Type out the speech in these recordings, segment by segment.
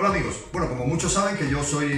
Hola amigos, bueno, como muchos saben que yo soy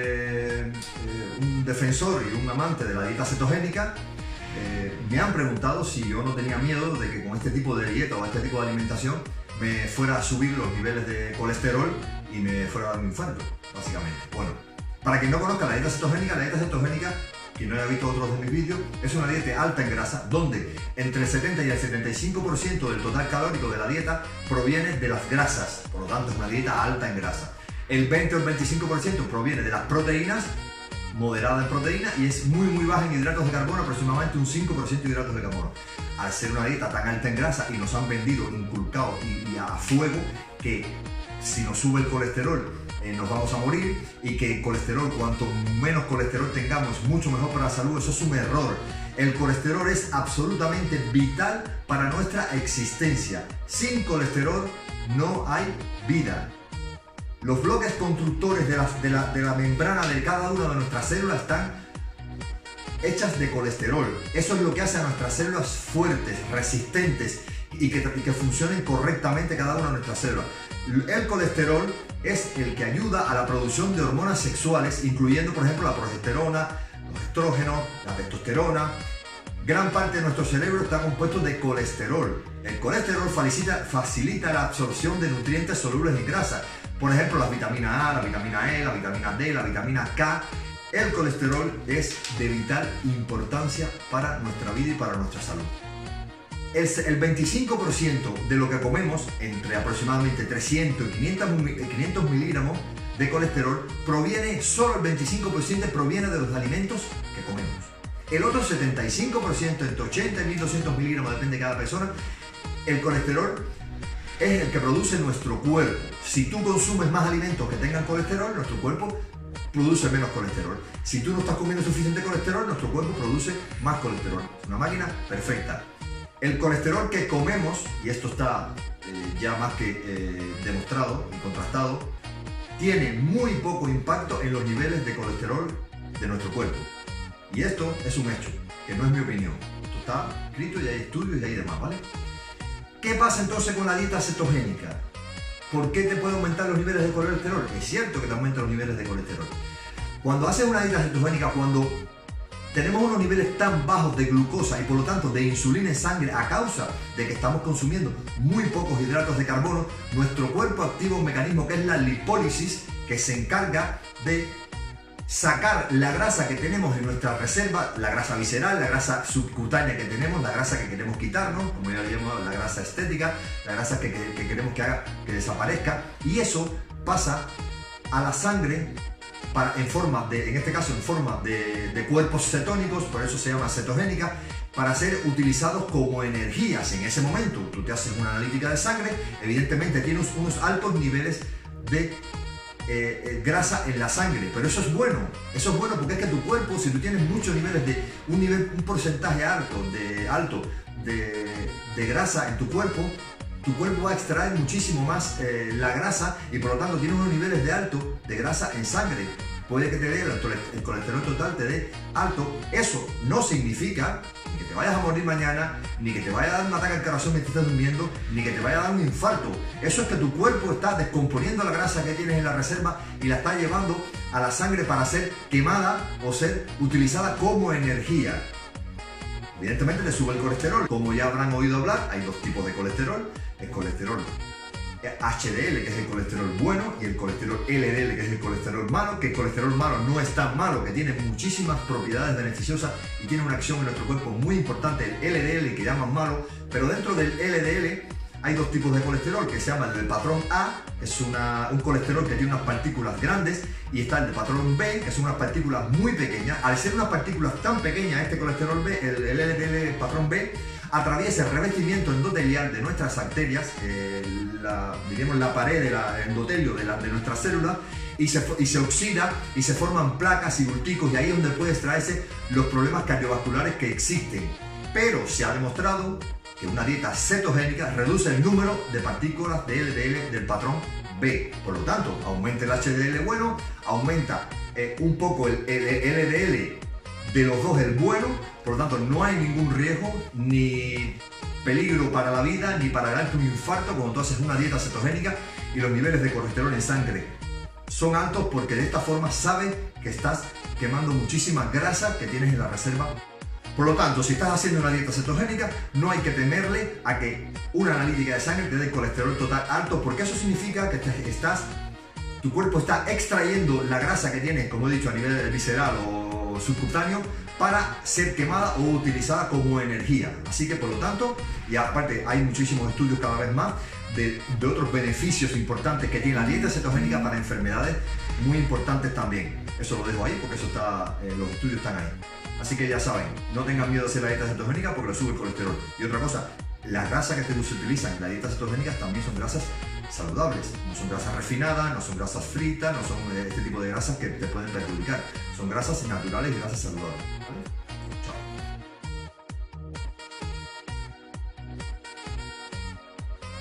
un defensor y un amante de la dieta cetogénica, me han preguntado si yo no tenía miedo de que con este tipo de dieta o este tipo de alimentación me fuera a subir los niveles de colesterol y me fuera a dar un infarto, básicamente. Bueno, para quien no conozca la dieta cetogénica, quien no haya visto otros de mis vídeos, es una dieta alta en grasa, donde entre el 70 y el 75% del total calórico de la dieta proviene de las grasas, por lo tanto es una dieta alta en grasa. El 20 o el 25% proviene de las proteínas, moderada en proteína, y es muy baja en hidratos de carbono, aproximadamente un 5% de hidratos de carbono. Al ser una dieta tan alta en grasa y nos han vendido, inculcado y a fuego que si nos sube el colesterol nos vamos a morir, y que el colesterol, cuanto menos colesterol tengamos, mucho mejor para la salud. Eso es un error. El colesterol es absolutamente vital para nuestra existencia. Sin colesterol no hay vida. Los bloques constructores de la membrana de cada una de nuestras células están hechas de colesterol. Eso es lo que hace a nuestras células fuertes, resistentes y que funcionen correctamente cada una de nuestras células. El colesterol es el que ayuda a la producción de hormonas sexuales, incluyendo por ejemplo la progesterona, los estrógenos, la testosterona. Gran parte de nuestro cerebro está compuesto de colesterol. El colesterol facilita la absorción de nutrientes solubles en grasa, por ejemplo la vitamina A, la vitamina E, la vitamina D, la vitamina K. El colesterol es de vital importancia para nuestra vida y para nuestra salud. El 25% de lo que comemos, entre aproximadamente 300 y 500 miligramos de colesterol, solo el 25% proviene de los alimentos que comemos. El otro 75%, entre 80 y 1200 miligramos, depende de cada persona, el colesterol es el que produce nuestro cuerpo. Si tú consumes más alimentos que tengan colesterol, nuestro cuerpo produce menos colesterol. Si tú no estás comiendo suficiente colesterol, nuestro cuerpo produce más colesterol. Es una máquina perfecta. El colesterol que comemos, y esto está ya más que demostrado y contrastado, tiene muy poco impacto en los niveles de colesterol de nuestro cuerpo. Y esto es un hecho, que no es mi opinión. Esto está escrito y hay estudios y hay demás, ¿vale? ¿Qué pasa entonces con la dieta cetogénica? ¿Por qué te puede aumentar los niveles de colesterol? Es cierto que te aumenta los niveles de colesterol. Cuando haces una dieta cetogénica, cuando tenemos unos niveles tan bajos de glucosa y por lo tanto de insulina en sangre a causa de que estamos consumiendo muy pocos hidratos de carbono, nuestro cuerpo activa un mecanismo que es la lipólisis, que se encarga de sacar la grasa que tenemos en nuestra reserva, la grasa visceral, la grasa subcutánea que tenemos, la grasa que queremos quitarnos, como ya lo llamamos, la grasa estética, la grasa que queremos que desaparezca, y eso pasa a la sangre en este caso en forma de cuerpos cetónicos, por eso se llama cetogénica, para ser utilizados como energías. En ese momento tú te haces una analítica de sangre, evidentemente tienes unos altos niveles de grasa en la sangre, pero eso es bueno porque es que tu cuerpo, si tú tienes muchos niveles un porcentaje alto de grasa en tu cuerpo va a extraer muchísimo más la grasa, y por lo tanto tienes unos niveles de grasa en sangre. Puede que te dé el colesterol total, te dé alto. Eso no significa ni que te vayas a morir mañana, ni que te vaya a dar un ataque al corazón mientras estás durmiendo, ni que te vaya a dar un infarto. Eso es que tu cuerpo está descomponiendo la grasa que tienes en la reserva y la está llevando a la sangre para ser quemada o ser utilizada como energía. Evidentemente te sube el colesterol. Como ya habrán oído hablar, hay dos tipos de colesterol. El colesterol HDL, que es el colesterol bueno, y el colesterol LDL, que es el colesterol malo. Que el colesterol malo no es tan malo, que tiene muchísimas propiedades beneficiosas y tiene una acción en nuestro cuerpo muy importante. El LDL, que llaman malo, pero dentro del LDL hay dos tipos de colesterol, que se llama el del patrón A, que es un colesterol que tiene unas partículas grandes, y está el de patrón B, que son unas partículas muy pequeñas. Al ser unas partículas tan pequeñas, este colesterol B, el LDL patrón B, atraviesa el revestimiento endotelial de nuestras arterias, la pared del endotelio de nuestras células, y se oxida y se forman placas y bulticos, y ahí es donde puede extraerse los problemas cardiovasculares que existen. Pero se ha demostrado que una dieta cetogénica reduce el número de partículas de LDL del patrón B. Por lo tanto, aumenta el HDL bueno, aumenta un poco el LDL de los dos, el bueno. Por lo tanto, no hay ningún riesgo ni peligro para la vida ni para darte un infarto cuando tú haces una dieta cetogénica y los niveles de colesterol en sangre son altos porque de esta forma sabes que estás quemando muchísima grasa que tienes en la reserva. Por lo tanto, si estás haciendo una dieta cetogénica, no hay que temerle a que una analítica de sangre te dé colesterol total alto, porque eso significa que tu cuerpo está extrayendo la grasa que tienes, como he dicho, a nivel visceral o subcutáneo, para ser quemada o utilizada como energía. Así que por lo tanto, y aparte hay muchísimos estudios cada vez más de otros beneficios importantes que tiene la dieta cetogénica para enfermedades muy importantes también. Eso lo dejo ahí porque eso está, los estudios están ahí. Así que ya saben, no tengan miedo de hacer la dieta cetogénica porque le sube el colesterol. Y otra cosa, las grasas que se utilizan en la dieta cetogénica también son grasas saludables. No son grasas refinadas, no son grasas fritas, no son este tipo de grasas que te pueden perjudicar. Son grasas naturales y grasas saludables, ¿vale?